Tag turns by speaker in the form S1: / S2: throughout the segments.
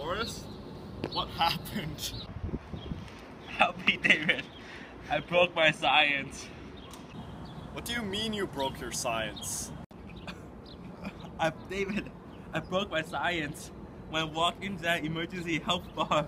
S1: Forrest? What happened?
S2: Help me, David. I broke my science.
S1: What do you mean you broke your science?
S2: David, I broke my science when I walked into that emergency health bar.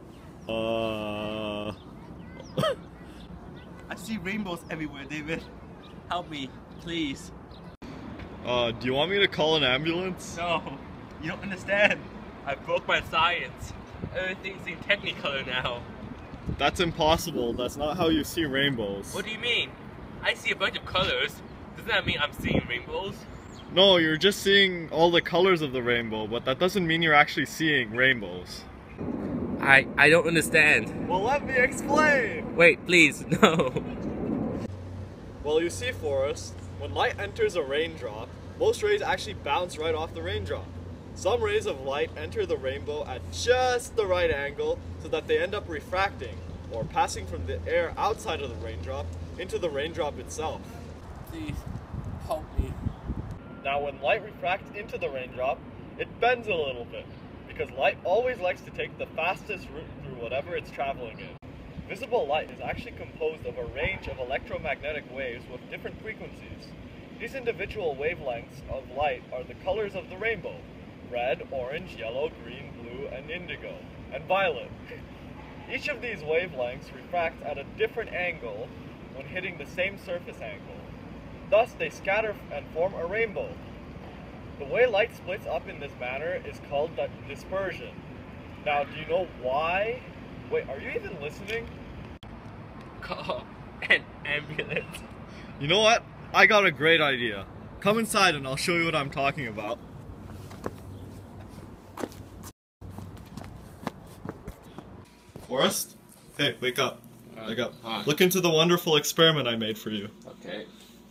S2: I see rainbows everywhere, David. Help me, please.
S1: Do you want me to call an ambulance?
S2: No, you don't understand. I broke my science. Everything's in Technicolor now.
S1: That's impossible. That's not how you see rainbows.
S2: What do you mean? I see a bunch of colors. Doesn't that mean I'm seeing rainbows?
S1: No, you're just seeing all the colors of the rainbow, but that doesn't mean you're actually seeing rainbows.
S2: I don't understand.
S1: Well, let me explain!
S2: Wait, please, no.
S1: Well, you see, Forrest, when light enters a raindrop, most rays actually bounce right off the raindrop. Some rays of light enter the rainbow at just the right angle so that they end up refracting, or passing from the air outside of the raindrop into the raindrop itself.
S2: Please, help me.
S1: Now when light refracts into the raindrop, it bends a little bit, because light always likes to take the fastest route through whatever it's traveling in. Visible light is actually composed of a range of electromagnetic waves with different frequencies. These individual wavelengths of light are the colors of the rainbow: red, orange, yellow, green, blue, and indigo, and violet. Each of these wavelengths refracts at a different angle when hitting the same surface angle. Thus, they scatter and form a rainbow. The way light splits up in this manner is called dispersion. Now, do you know why? Wait, are you even listening?
S2: Call an ambulance.
S1: You know what? I got a great idea. Come inside and I'll show you what I'm talking about. Forrest? Hey, wake up. Wake up.
S2: Hi.
S1: Look into the wonderful experiment I made for you.
S2: Okay.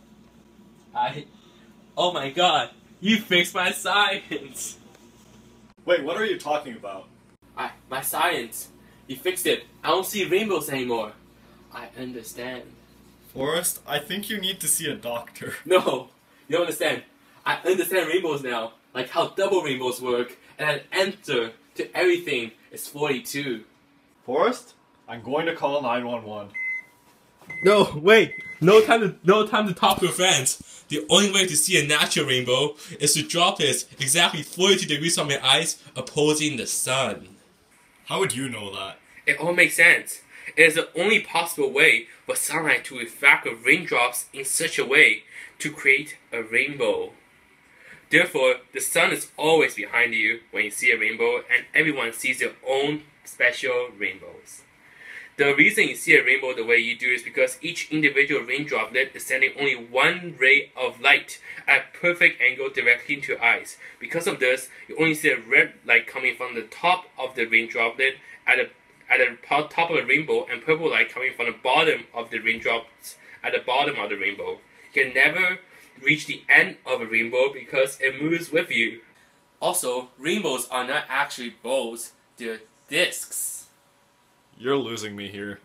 S2: Oh my god, you fixed my science!
S1: Wait, what are you talking about?
S2: My science. You fixed it. I don't see rainbows anymore. I understand.
S1: Forrest, I think you need to see a doctor.
S2: No, you don't understand. I understand rainbows now, like how double rainbows work, and an answer to everything is 42.
S1: Forrest, I'm going to call 911.
S2: No, wait! No time to talk to friends. The only way to see a natural rainbow is to drop it exactly 42 degrees from your eyes, opposing the sun.
S1: How would you know that?
S2: It all makes sense. It is the only possible way for sunlight to refract the raindrops in such a way to create a rainbow. Therefore, the sun is always behind you when you see a rainbow, and everyone sees their own special rainbows. The reason you see a rainbow the way you do is because each individual raindroplet is sending only one ray of light at a perfect angle directly into your eyes. Because of this, you only see a red light coming from the top of the raindroplet at the top of the rainbow, and purple light coming from the bottom of the raindrops at the bottom of the rainbow. You can never reach the end of a rainbow because it moves with you. Also, rainbows are not actually balls, they're discs.
S1: You're losing me here.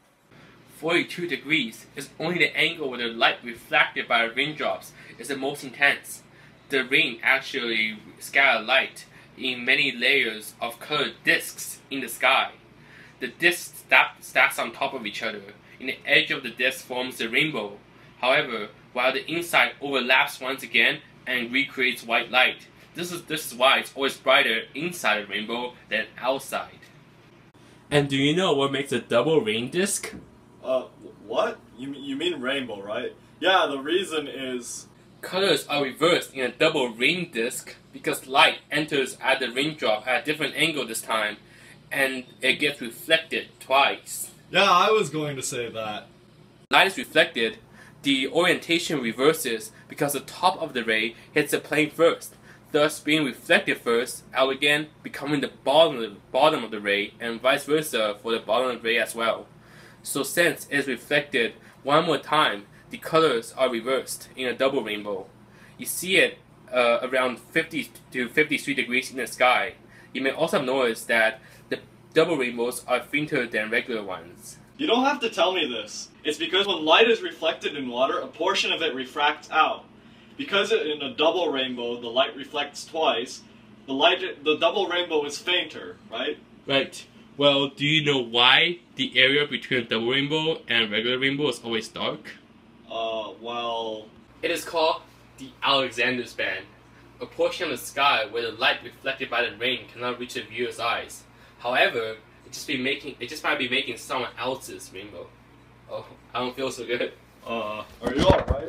S2: 42 degrees is only the angle where the light reflected by the raindrops is the most intense. The rain actually scatters light in many layers of colored discs in the sky. The discs stacks on top of each other, and the edge of the disc forms the rainbow. However, while the inside overlaps once again and recreates white light, this is why it's always brighter inside the rainbow than outside. And do you know what makes a double rain disc?
S1: What? You mean rainbow, right? Yeah, the reason is...
S2: Colors are reversed in a double rain disc because light enters at the raindrop at a different angle this time, and it gets reflected twice.
S1: Yeah, I was going to say that.
S2: Light is reflected, the orientation reverses because the top of the ray hits the plane first, thus being reflected first, out again becoming the bottom of the ray, and vice versa for the bottom of the ray as well. So since it is reflected one more time, the colors are reversed in a double rainbow. You see it around 50 to 53 degrees in the sky. You may also have noticed that the double rainbows are fainter than regular ones.
S1: You don't have to tell me this. It's because when light is reflected in water, a portion of it refracts out. Because in a double rainbow, the light reflects twice, the double rainbow is fainter, right?
S2: Right. Well, do you know why the area between a double rainbow and regular rainbow is always dark?
S1: Well...
S2: It is called the Alexander's Band, a portion of the sky where the light reflected by the rain cannot reach the viewer's eyes. However, it just might be making someone else's rainbow. Oh, I don't feel so good.
S1: Are you alright?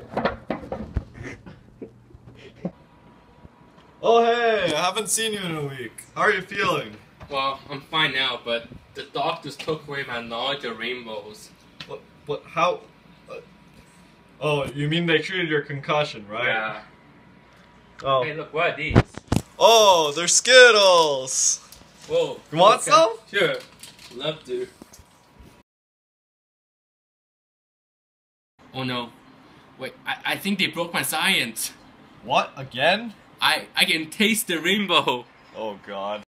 S1: Oh hey, I haven't seen you in a week. How are you feeling?
S2: Well, I'm fine now, but the doctors took away my knowledge of rainbows.
S1: How? Oh, you mean they treated your concussion, right?
S2: Yeah.
S1: Oh.
S2: Hey, look, what are these?
S1: Oh, they're Skittles!
S2: Whoa.
S1: You want some?
S2: Sure. Love to. Oh no. Wait, I think they broke my science.
S1: What? Again?
S2: I can taste the rainbow.
S1: Oh god.